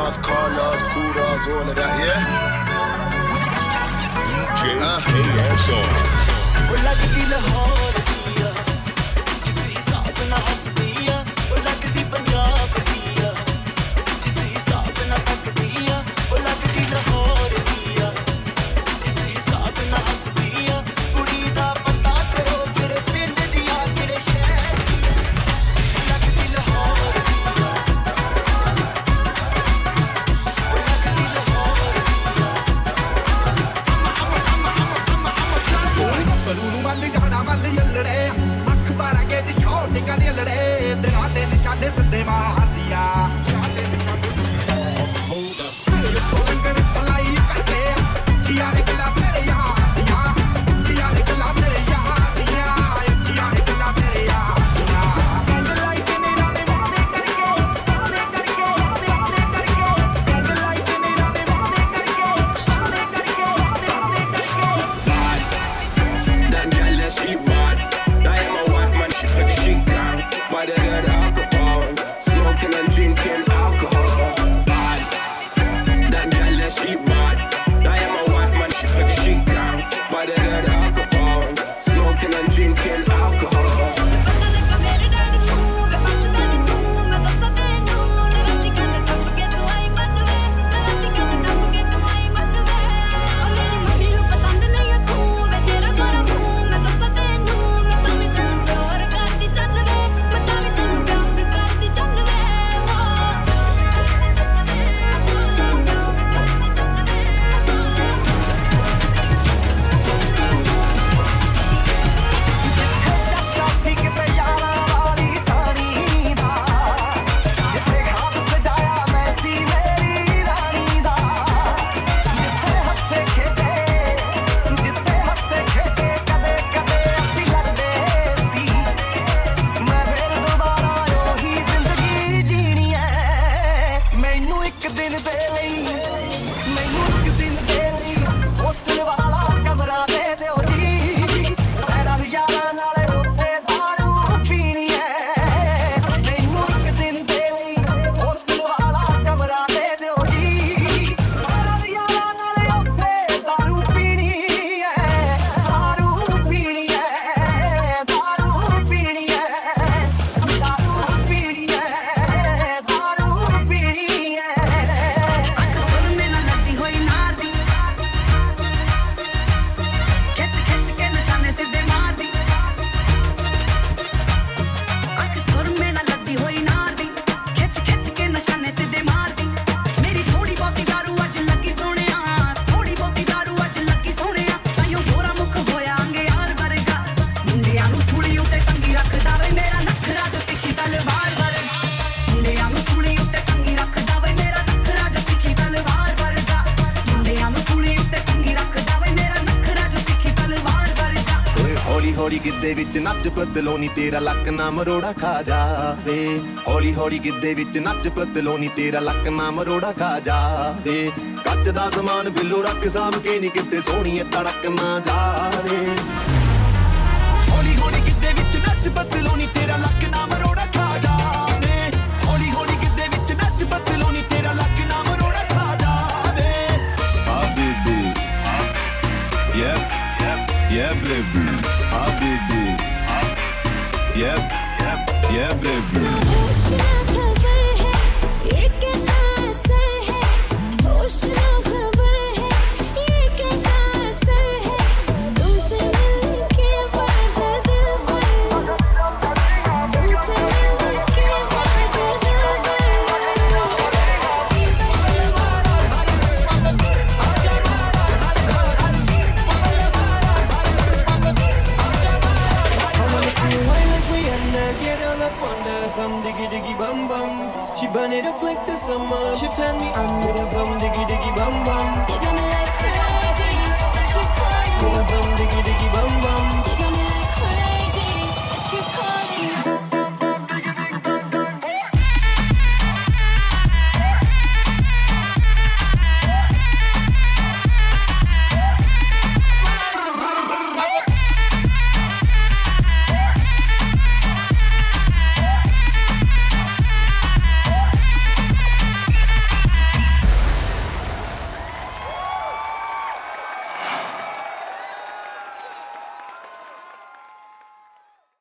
Cars, Kudas, all of that, yeah? DJ KSO. हौली गिद्धे विच नच बदलोनी तेरा luck ना मरोड़ा खा जावे हौली हौली गिद्धे विच नच बदलोनी तेरा लक ना मरोड़ा खा जावे कच दा समान बिल्लो रख साम के नी किते सोहणीए तड़क ना जावे हौली हौली गिद्धे विच नच बदलोनी तेरा लक ना मरोड़ा खा जावे हौली हौली गिद्धे विच नच बदलोनी तेरा लक ना मरोड़ा खा जावे Habibi yeah baby Habibi yeah baby Bum diggy diggy bum bum. She burn it up like the summer. She turn me on with a bum diggy diggy bum bum. You got me like crazy. She crazy. With a bum